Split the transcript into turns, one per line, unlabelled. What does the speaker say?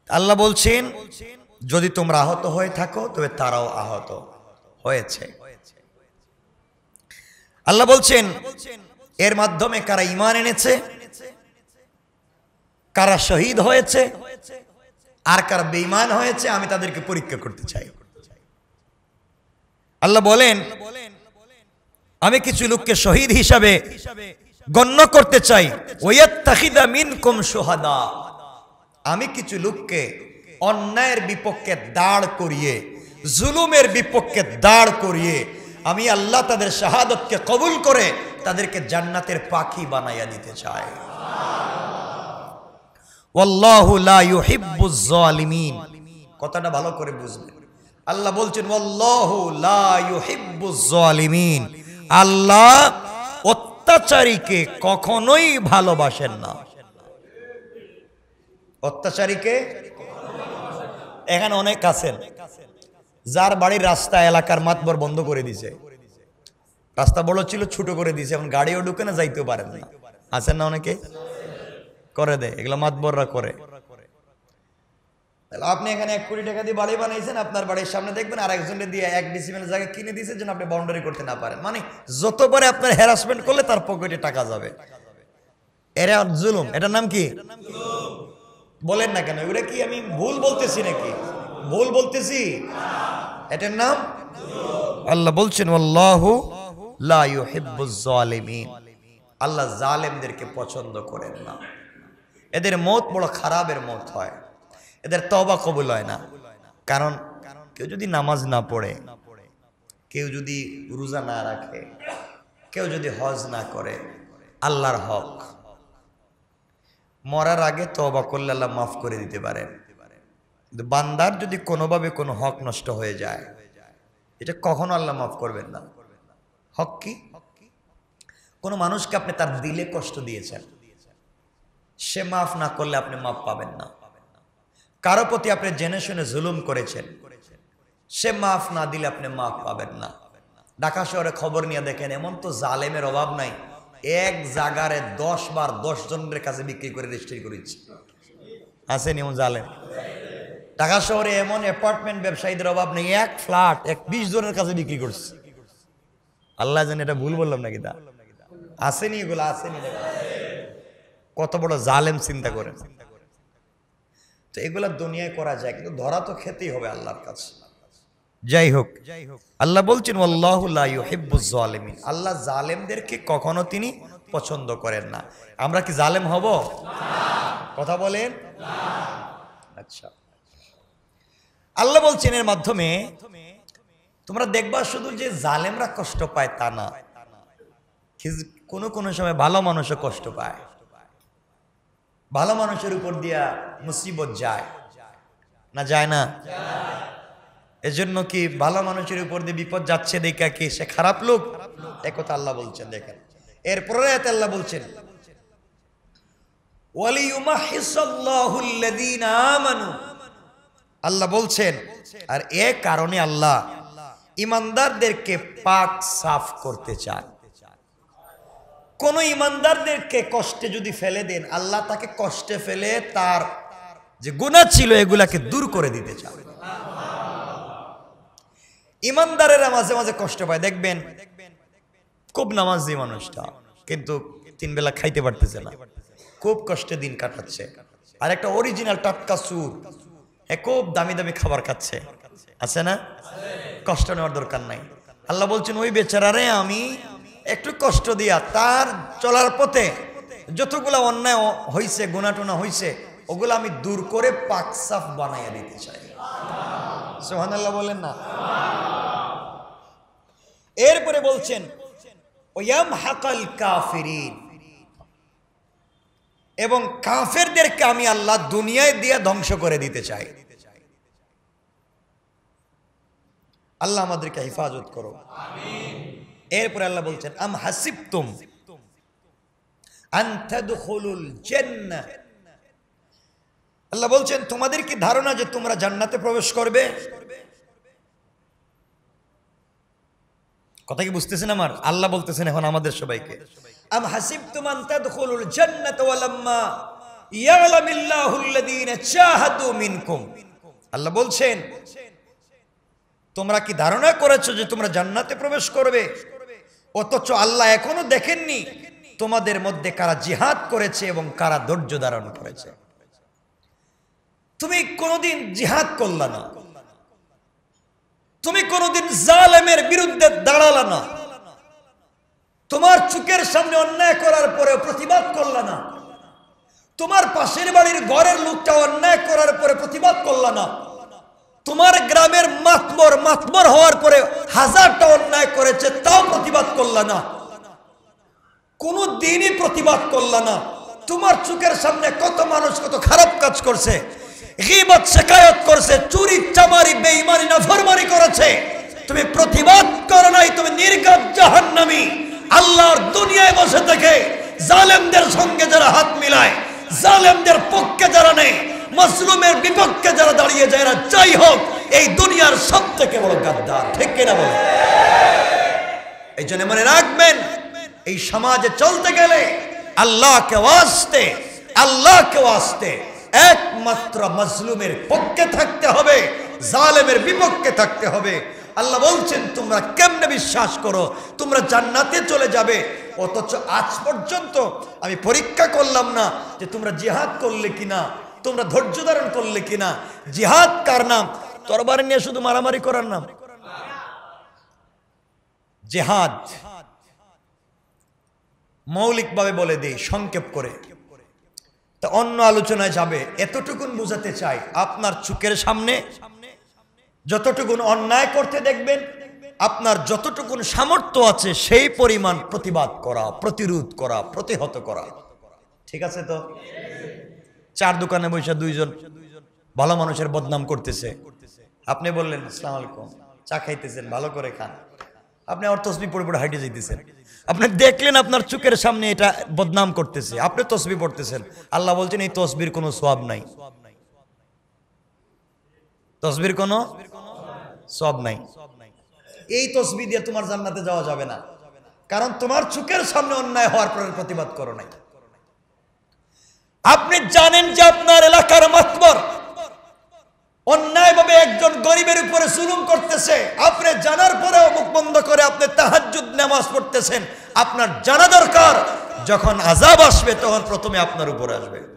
আল্লাহ বলছেন যদি তোমরা আহত হয়ে থাকো তবে তারাও আহত হয়েছে। আল্লাহ বলছেন এর মাধ্যমে কারা ঈমান এনেছে, কারা শহীদ হয়েছে, আর কারা বেঈমান হয়েছে আমি তাদেরকে পরীক্ষা করতে চাই। আল্লাহ বলেন আমি কিছু লোককে শহীদ হিসাবে গণ্য করতে চাই, ওয়াত্তাখিদা মিনকুম শুহাদা, আমি কিছু লোককে অন্যায়ের বিপক্ষে দাঁড় করিয়ে, জুলুমের বিপক্ষে দাঁড় করিয়ে আমি আল্লাহ তাদের শাহাদতকে কবুল করে তাদেরকে জান্নাতের পাখি বানাইয়া দিতে চাই। ওয়াল্লাহু লা ইউহিব্বুজ জালিমিন, কথাটা ভালো করে বুঝবেন। আল্লাহ বলছেন ওয়াল্লাহু লা ইউহিব্বুজ জালিমিন, আল্লাহ অত্যাচারীকে কখনোই ভালোবাসেন না। অত্যাচারীকে, এখানে অনেক আছেন যার বাড়ির রাস্তা এলাকার মাতবর বন্ধ করে দিয়েছে, রাস্তা বড় ছিল ছোট করে দিয়েছে, এখন গাড়িও ঢুকে না, যাইতেও পারেন না, আছেন না অনেকে করে দেয়, এগুলো মাতবররা করে। আপনি এখানে 1 কোটি টাকা দিয়ে বাড়ি বানাইছেন, আপনার বাড়ির সামনে দেখবেন আর একজনের দিয়ে 1 ডিসিমেলের জায়গা কিনে দিয়েছে যেন আপনি বাউন্ডারি করতে না পারেন। মানে যতবারে আপনার হ্যারাসমেন্ট করলে তার পকেটে টাকা যাবে, এরা জুলুম। এটার নাম কি? বলেন না কেন, এগুলো কি আমি ভুল বলতেছি নাকি? ভুল বলতেছি? এটার নাম আল্লাহ বলছেন আল্লাহু লা ইউহিব্বুজ জালিমিন, আল্লাহ জালেমদেরকে পছন্দ করেন না। এদের মত বড় খারাপের মত হয়, এদের তওবা কবুল হয় না। কারণ কেউ যদি নামাজ না পড়ে, কেউ যদি রোজা না রাখে, কেউ যদি হজ না করে, আল্লাহর হক মরার আগে তওবা করলে আল্লাহ মাফ করে দিতে পারেন। কিন্তু বান্দার যদি কোনোভাবে কোনো হক নষ্ট হয়ে যায়, এটা কখনো আল্লাহ মাফ করবেন না। হক কি? কোনো মানুষকে আপনি তার দিলে কষ্ট দিয়েছেন, সে মাফ না করলে আপনি মাফ পাবেন না। কারো প্রতি আপনি জেনে শুনে জুলুম করেছেন, সে মাফ না দিলে আপনি মাফ পাবেন না। ঢাকা শহরে খবর নিয়ে দেখেন, এমন তো জালেমের অভাব নাই, এক জায়গারে 10 বার 10 জনের কাছে বিক্রি করে রেজিস্ট্রি করেছে। আছেন এমন জালেম? ঢাকা শহরে এমন অ্যাপার্টমেন্ট ব্যবসায়ীদের অভাব নেই, এক ফ্ল্যাট 20 জনের কাছে বিক্রি করছে। আল্লাহ জানে এটা ভুল বললাম নাকি? তা আসেনি, এগুলো আসেনি। কত বড় জালেম চিন্তা করেন। তো এগুলা দুনিয়ায় করা যায়, কিন্তু ধরা তো খেতেই হবে আল্লাহর কাছে। যাই হোক, আল্লাহ বলছেন আল্লাহু লা ইউহিব্বুজ জালিমিন, আল্লাহ জালেমদেরকে কখনো তিনি পছন্দ করেন না। আমরা কি জালেম হব? কথা বলেন। আচ্ছা, আল্লাহ বলছেন এর মাধ্যমে তোমরা দেখবা শুধু যে জালেমরা কষ্ট পায় তা না, কোনো সময় ভালো মানুষও কষ্ট পায়। ভালো মানুষের উপর দিয়া মুসিবত যায় না, যায় না? এজন্য কি ভালো মানুষের উপর দিয়ে বিপদ যাচ্ছে দেখা কি সে খারাপ লোক? একথা আল্লাহ বলছেন। দেখেন এরপরে আল্লাহ বলছেন ওয়ালিয়ুমাহিসাল্লাহুল্লাযীনা আমানু, আল্লাহ বলছেন আর এ কারণে আল্লাহ ইমানদারদেরকে পাক সাফ করতে চান। কোন ইমানদারদেরকে কষ্টে যদি ফেলে দেন, আল্লাহ তাকে কষ্টে ফেলে তার যে গুনাহ ছিল এগুলাকে দূর করে দিতে চান। ইমানদারেরা মাঝে মাঝে কষ্ট পায়, দেখবেন খুব নামাজি মানুষটা কিন্তু 3 বেলা খাইতে পারতেছে না, খুব কষ্টে দিন কাটাচ্ছে। আর একটা অরিজিনাল টাটকা সুর, খুব দামি দামি খাবার খাচ্ছে, আছে না? কষ্ট নেওয়ার দরকার নাই। আল্লাহ বলছেন ওই বেচারারে আমি একটু কষ্ট দিয়া তার চলার পথে যতগুলা অন্যায় হইছে, গুনাহ হইছে, ওগুলো আমি দূর করে পাক সাফ বানাইয়া দিতে চাই। সুবহানাল্লাহ বলেন না? এরপরে বলছেন ওয়ামহাকাল কাফিরিন, এবং কাফেরদেরকে আমি আল্লাহ দুনিয়ায় দিয়ে ধ্বংস করে দিতে চাই। আল্লাহ আমাদেরকে হেফাজত করো, আমিন। এরপরে আল্লাহ বলছেন আম হাসিবতুম আন তাদখুলুল জান্নাহ, আল্লাহ বলছেন তোমাদের কি ধারণা যে তোমরা জান্নাতে প্রবেশ করবে? কথা কি বুঝতেছেন আমার? আল্লাহ বলতেছেন এখন আমাদের সবাইকে আম হাসিবতুম আন তাদখুলুল জান্নাতা ওয়ালাম্মা ইয়ালামিল্লাহুল্লাযীনা জাহাদু মিনকুম। আল্লাহ বলছেন, তোমরা কি ধারণা করেছো যে তোমরা জান্নাতে প্রবেশ করবে, অথচ আল্লাহ এখনো দেখেননি তোমাদের মধ্যে কারা জিহাদ করেছে এবং কারা ধৈর্য ধারণ করেছে। তুমি কোনোদিন জিহাদ করলা না, তুমি কোনোদিন জালেমের বিরুদ্ধে দাঁড়ালা না, তোমার চোখের সামনে অন্যায় করার পরে প্রতিবাদ করলা না, তোমার পাশের বাড়ির ঘরের লোকটা অন্যায় করার পরে প্রতিবাদ করলা না, তোমার গ্রামের মাতবর হওয়ার পরে হাজারটা অন্যায় করেছে তাও প্রতিবাদ করলা না, কোনো দিনই প্রতিবাদ করলা না। তোমার চোখের সামনে কত মানুষ কত খারাপ কাজ করছে, গীবত শিকায়ত করছে, চুরি চামারি বেঈমানি নাফরমানি করেছে, তুমি প্রতিবাদ করো নাই। তুমি নির্ঘাত জাহান্নামী। আল্লাহর দুনিয়ায় বসে থেকে জালেমদের সঙ্গে যারা হাত মিলায়, জালেমদের পক্ষে যারা নেই, মাজলুমের বিপক্ষে যারা দাঁড়িয়ে যায়, এরা যাই হোক এই দুনিয়ার সবথেকে বড় গাদ্দার। ঠিক কিনা বলে? এই জন্য মনে রাখবেন, এই সমাজে চলতে গেলে আল্লাহকে ওয়াস্তে একমাত্র মাজলুমের পক্ষে থাকতে হবে, জালেমের বিপক্ষে থাকতে হবে। আল্লাহ বলছেন, তোমরা কেমনে বিশ্বাস করো তোমরা জান্নাতে চলে যাবে, অথচ আজ পর্যন্ত আমি পরীক্ষা করলাম না যে তোমরা জিহাদ করলে কিনা, তোমরা ধৈর্য ধারণ করলে কিনা। জিহাদ কার নাম? তরবারি নিয়ে শুধু মারামারি করার নাম। জিহাদ মৌলিকভাবে বলে দেই, সংক্ষেপ করে, তা অন্য আলোচনায় যাবে। এতটুকুন বুঝাতে চাই, আপনার চোখের সামনে যতটুকুন অন্যায় করতে দেখবেন, আপনার যতটুকুন সামর্থ্য আছে সেই পরিমাণ প্রতিবাদ করা, প্রতিরোধ করা, প্রতিহত করা। ঠিক আছে তো? চার দোকানে বসে দুইজন ভালো মানুষের বদনাম করতেছে, আপনি বললেন আসসালামু আলাইকুম, চা খাইতেছেন, ভালো করে খান, আপনি আর তসবিহ পড়ে পড়ে হাইটে যাইতেছেন, আপনি দেখলেন আপনার চোখের সামনে এটা বদনাম করতেছে, আপনি তসবিহ পড়তেছেন। আল্লাহ বলছেন এই তসবির কোনো সওয়াব নাই, তসবির কোনো সওয়াব নাই। এই তসবিহ দিয়ে তোমার জান্নাতে যাওয়া যাবে না, কারণ তোমার চোখের সামনে অন্যায় হওয়ার পরে প্রতিবাদ করো নাই। আপনি জানেন যে আপনার এলাকার মাতবর অন্যায়ভাবে একজন গরিবের উপরে জুলুম করতেছে, আপনি জানার পরেও মুখ বন্ধ করে আপনি তাহাজ্জুদ নামাজ পড়তেছেন। আপনার জানা দরকার, যখন আযাব আসবে তখন প্রথমে আপনার উপরে আসবে।